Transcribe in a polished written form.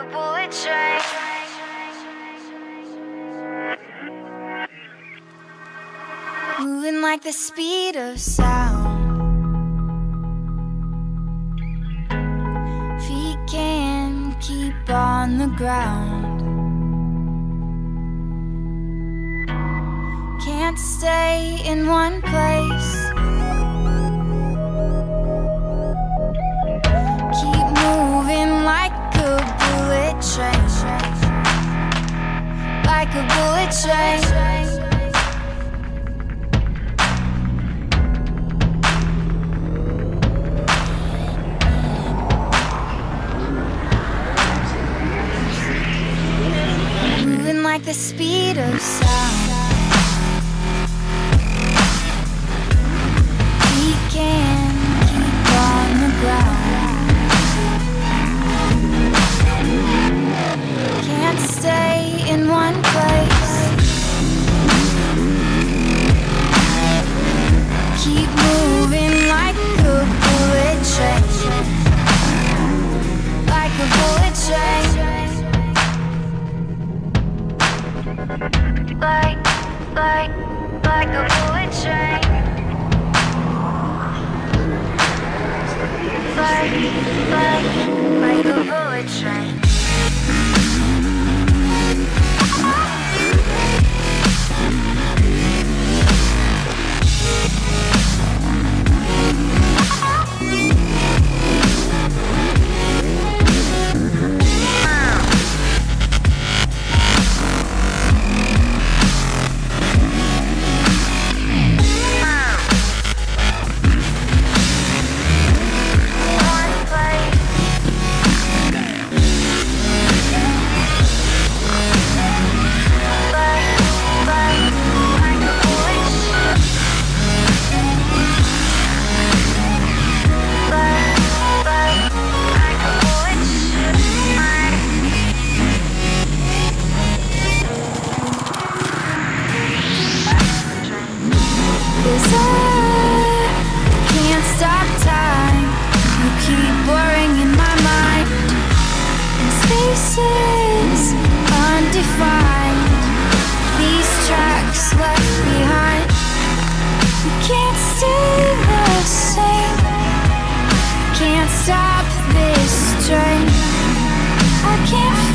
bullet train. Moving like the speed of sound. Feet can't keep on the ground. Can't stay in one place. Keep moving like a bullet train. Like a bullet train. Like the speed of sound. We can keep on the ground. Can't stay in one place. Keep moving like a bullet train. Like a bullet train. Like a bullet train. Like a bullet train. Stop this train. I can't